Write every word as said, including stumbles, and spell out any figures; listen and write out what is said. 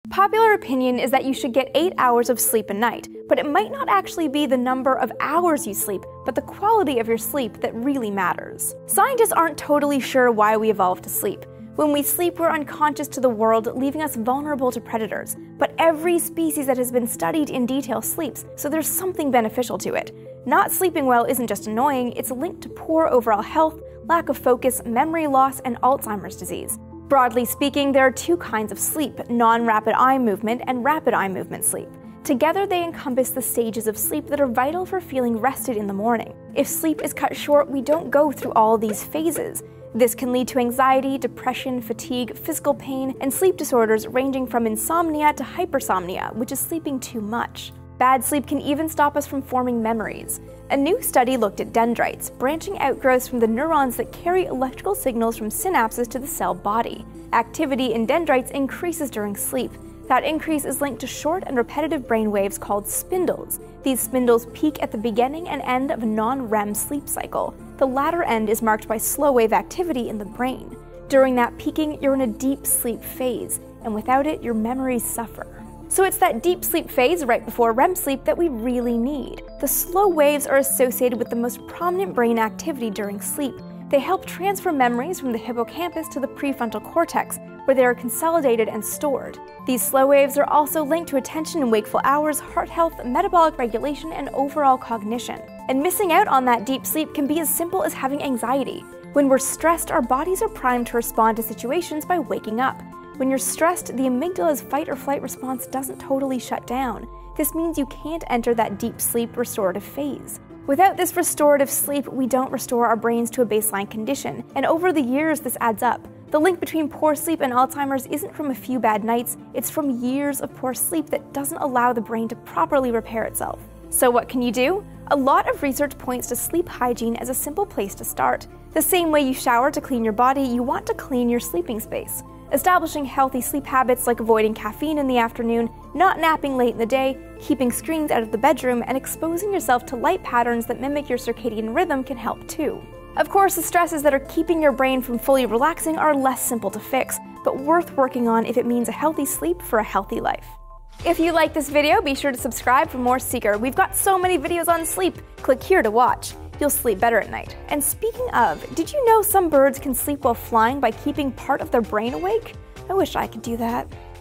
Popular opinion is that you should get eight hours of sleep a night, but it might not actually be the number of hours you sleep, but the quality of your sleep that really matters. Scientists aren't totally sure why we evolved to sleep. When we sleep, we're unconscious to the world, leaving us vulnerable to predators. But every species that has been studied in detail sleeps, so there's something beneficial to it. Not sleeping well isn't just annoying, it's linked to poor overall health, lack of focus, memory loss, and Alzheimer's disease. Broadly speaking, there are two kinds of sleep, non-rapid eye movement and rapid eye movement sleep. Together, they encompass the stages of sleep that are vital for feeling rested in the morning. If sleep is cut short, we don't go through all these phases. This can lead to anxiety, depression, fatigue, physical pain, and sleep disorders ranging from insomnia to hypersomnia, which is sleeping too much. Bad sleep can even stop us from forming memories. A new study looked at dendrites, branching outgrowths from the neurons that carry electrical signals from synapses to the cell body. Activity in dendrites increases during sleep. That increase is linked to short and repetitive brain waves called spindles. These spindles peak at the beginning and end of a non-R E M sleep cycle. The latter end is marked by slow wave activity in the brain. During that peaking, you're in a deep sleep phase, and without it, your memories suffer. So it's that deep sleep phase right before R E M sleep that we really need. The slow waves are associated with the most prominent brain activity during sleep. They help transfer memories from the hippocampus to the prefrontal cortex, where they are consolidated and stored. These slow waves are also linked to attention in wakeful hours, heart health, metabolic regulation, and overall cognition. And missing out on that deep sleep can be as simple as having anxiety. When we're stressed, our bodies are primed to respond to situations by waking up. When you're stressed, the amygdala's fight or flight response doesn't totally shut down. This means you can't enter that deep sleep restorative phase. Without this restorative sleep, we don't restore our brains to a baseline condition, and over the years this adds up. The link between poor sleep and Alzheimer's isn't from a few bad nights, it's from years of poor sleep that doesn't allow the brain to properly repair itself. So what can you do? A lot of research points to sleep hygiene as a simple place to start. The same way you shower to clean your body, you want to clean your sleeping space. Establishing healthy sleep habits like avoiding caffeine in the afternoon, not napping late in the day, keeping screens out of the bedroom, and exposing yourself to light patterns that mimic your circadian rhythm can help too. Of course, the stresses that are keeping your brain from fully relaxing are less simple to fix, but worth working on if it means a healthy sleep for a healthy life. If you like this video, be sure to subscribe for more Seeker. We've got so many videos on sleep. Click here to watch. You'll sleep better at night. And speaking of, did you know some birds can sleep while flying by keeping part of their brain awake? I wish I could do that.